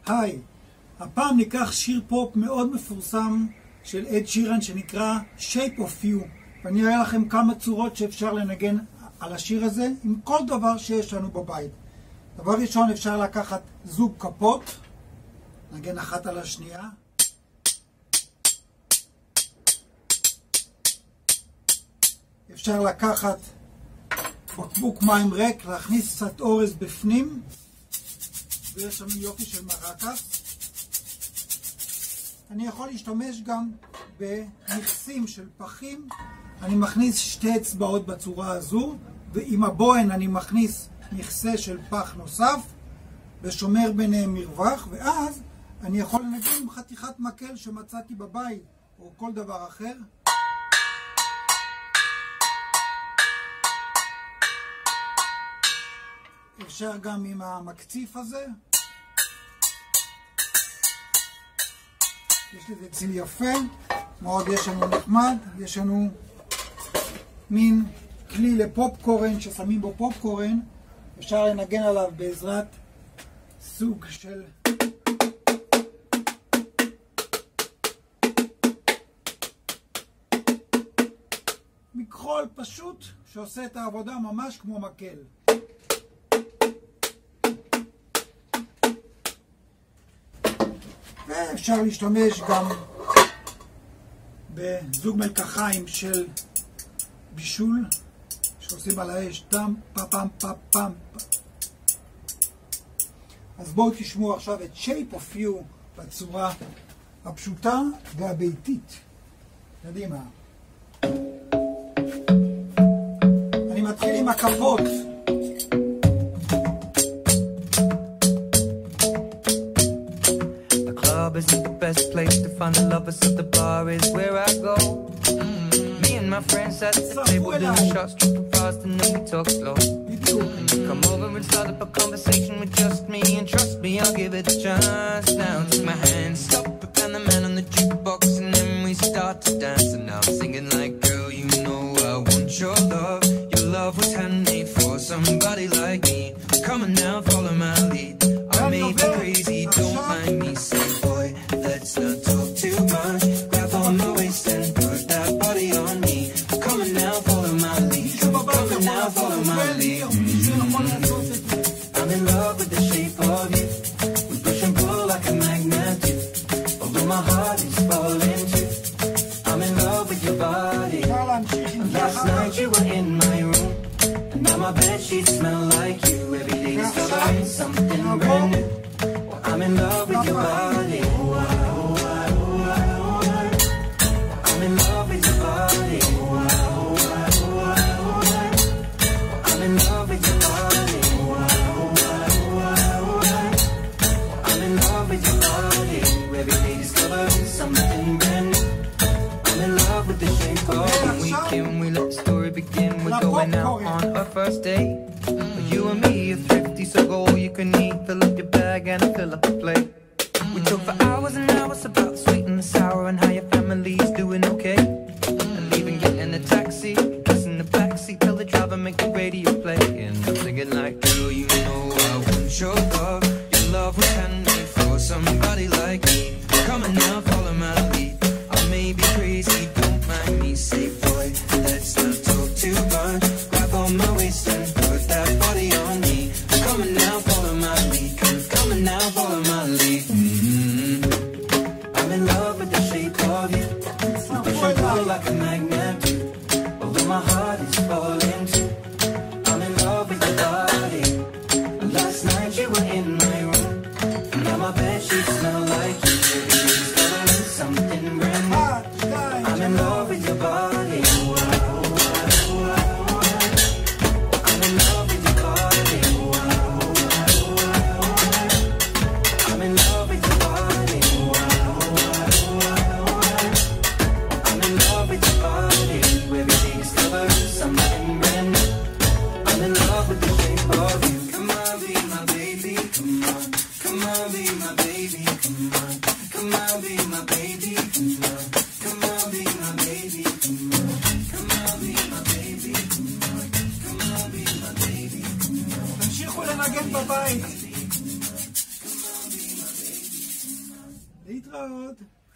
היי, הפעם ניקח שיר פופ מאוד מפורסם של אד שירן שנקרא Shape of You, ואני אראה לכם כמה צורות שאפשר לנגן על השיר הזה עם כל דבר שיש לנו בבית. דבר ראשון, אפשר לקחת זוג כפות, נגן אחת על השנייה. אפשר לקחת בקבוק מים ריק, להכניס קצת אורז בפנים, ויש לנו יופי של מרקס. אני יכול להשתמש גם במכסים של פחים. אני מכניס שתי אצבעות בצורה הזו, ועם הבוהן אני מכניס מכסה של פח נוסף ושומר ביניהם מרווח, ואז אני יכול לנגן עם חתיכת מקל שמצאתי בבית או כל דבר אחר. אפשר גם עם המקציף הזה. יש לזה ציל יפה מאוד, יש לנו נחמד, יש לנו מין כלי לפופקורן ששמים בו פופקורן, אפשר לנגן עליו בעזרת סוג של מכחול פשוט שעושה את העבודה ממש כמו מקל. ואפשר להשתמש גם בזוג מלקחיים של בישול שעושים על האש טם פם פם פם. אז בואו תשמעו עכשיו את Shape of You בצורה הפשוטה והביתית. קדימה. אני מתחיל עם הכפות. Isn't the best place to find the lovers, so the bar is where I go. Me and my friends at the table doing shots, tripping fast, and then we talk slow. And you come over and start up a conversation with just me, and trust me, I'll give it a chance. Now take my hand, stop it, and the man on the jukebox, and then we start to dance. And now I'm singing like, girl, you know I want your love. Your love was handmade for somebody like me. Come on now, follow my lead. I may be crazy, don't mind me, say boy, let's not talk too much. Grab on my waist and put that body on me. Come on now, follow my lead. Come on now, follow my lead. I'm in love with the shape of you. We push and pull like a magnet do. Although my heart is falling too. I'm in love with your body. Last night you were in my room, and now my bedsheets smell like you. Every day discovering something brand new. I'm in love with your body. I'm in love with your body. I'm in love with your body. I'm in love with your body. Every day discovering something brand new. I'm in love with the shape of the weekend. We let the story begin. We're going out on our first date. You and me are thrifty, so go all you can eat. Fill up your bag and fill up the plate. We talk for hours and hours about the sweet and the sour and how your family's doing okay. And even getting a taxi, us in the backseat, tell the driver make the radio play. And I'm thinking like, girl, you know I want your love. Your love was handmade for somebody like me. Come on now, follow my lead. I may be crazy, don't mind me. Say, boy, let's not talk too much. Grab on my waist and put that body on me. Come on now, follow my lead. Come on now, follow my lead. I'm in love with the shape of you. Push and pull like a magnet do. Although my heart is falling too. I'm in love with your body. Last night you were in my room, and now my bedsheets smell like you. Discovering something brand new. I'm in love with your body. I'm in love with your body. I'm in love with your body. I'm in love with your body. Every day discovering something brand new. I'm in love with the shape of you. Come on, be my baby. Come on, come on, be my baby. Come on, come on, be my baby. Come on, come on, be my baby. Come on, come on, be my baby. Come on, come on, be my baby. תמשיכו לנגן בבית. להתראות.